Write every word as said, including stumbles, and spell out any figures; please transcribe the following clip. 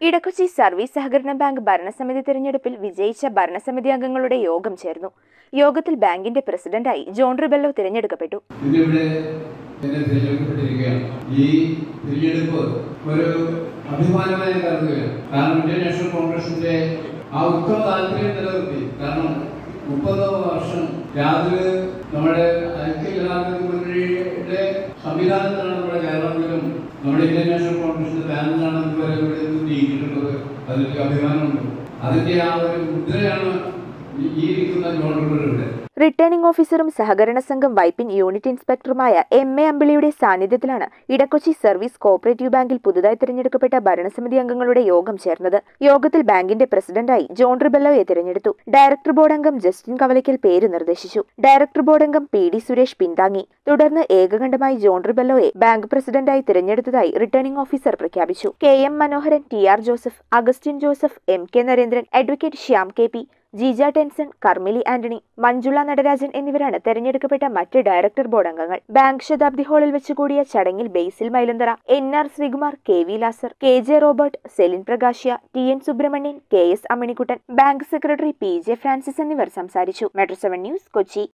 Edakochi service സഹകരണ bank ഭരണസമിതി തെരഞ്ഞെടുപ്പിൽ വിജയിച്ച ഭരണസമിതി അംഗങ്ങളുടെ യോഗം ചേർന്നു. യോഗത്തിൽ ബാങ്കിന്റെ പ്രസിഡന്റായി ജോൺ റിബെല്ലോ തിരഞ്ഞെടുക്കപ്പെട്ടു. ഈ തിരഞ്ഞെടുപ്പ് ഒരു അഭിമാനമായി കരുതുകയാണ്. കാരണം ഇന്ത്യൻ നാഷണൽ കോൺഗ്രസിന്റെ ആ ഉത്തമ താല്പര്യം നിലനിർത്തി. കാരണം മുപ്പത് വർഷം യാതൊരു നമ്മുടെ ഐക്യ ജനാധിപത്യ മുന്നണിയുടെ സംവിധാനത്തിലാണ് നമ്മുടെ കേരളത്തിലും നമ്മുടെ ഇന്ത്യൻ നാഷണൽ കോൺഗ്രസിന്റെ ബാനറിലാണ് ഇതുവരെ ഇവിടെ നിന്ന് നീക്കിയിട്ടുള്ളത്. അതിലേക്ക് അഭിമാനമുണ്ട്. അതിന്റെ ആ ഒരു മുദ്രയാണ് ഈ ഇരിക്കുന്ന ജോൺ റിബെല്ലോ. റിട്ടേണിംഗ് ഓഫീസറും സഹകരണ സംഘം വൈപ്പിൻ യൂണിറ്റ് ഇൻസ്പെക്ടറുമായ എം എ അമ്പിളിയുടെ സാന്നിധ്യത്തിലാണ് ഇടക്കൊച്ചി സർവീസ് കോഓപ്പറേറ്റീവ് ബാങ്കിൽ പുതുതായി തിരഞ്ഞെടുക്കപ്പെട്ട ഭരണസമിതി അംഗങ്ങളുടെ യോഗം ചേർന്നത്. യോഗത്തിൽ ബാങ്കിന്റെ പ്രസിഡന്റായി ജോൺ റിബെല്ലോയെ തിരഞ്ഞെടുത്തു. ഡയറക്ടർ ബോർഡ് അംഗം ജസ്റ്റിൻ കവലയ്ക്കൽ പേര് നിർദ്ദേശിച്ചു. ഡയറക്ടർ ബോർഡ് അംഗം പി ഡി സുരേഷ് പിന്താങ്ങി. തുടർന്ന് ഏകകണ്ഠമായി ജോൺ റിബെല്ലോയെ ബാങ്ക് പ്രസിഡന്റായി തിരഞ്ഞെടുത്തതായി റിട്ടേണിംഗ് ഓഫീസർ പ്രഖ്യാപിച്ചു. K M Manoharan, T R Joseph, Augustine Joseph, M K Narendran, advocate Shyam K P, Jeeja Tenson, Karmili Antony, Manjula Natarajan എന്നിവരാണ് തെരഞ്ഞെടുക്കപ്പെട്ട മറ്റ് ഡയറക്ടർ ബോർഡ് അംഗങ്ങൾ. ബാങ്ക് ശതാബ്ദി ഹാളിൽ വെച്ച് കൂടിയ ചടങ്ങിൽ Basil Mylanthara, N R Sreekumar, K V Lazar, K J Robert, Celine Prakashya, T N Subrahmanyan, K S Amminikuttan, bank secretary P J Francis എന്നിവർ സംസാരിച്ചു. Metro seven news, Kochi.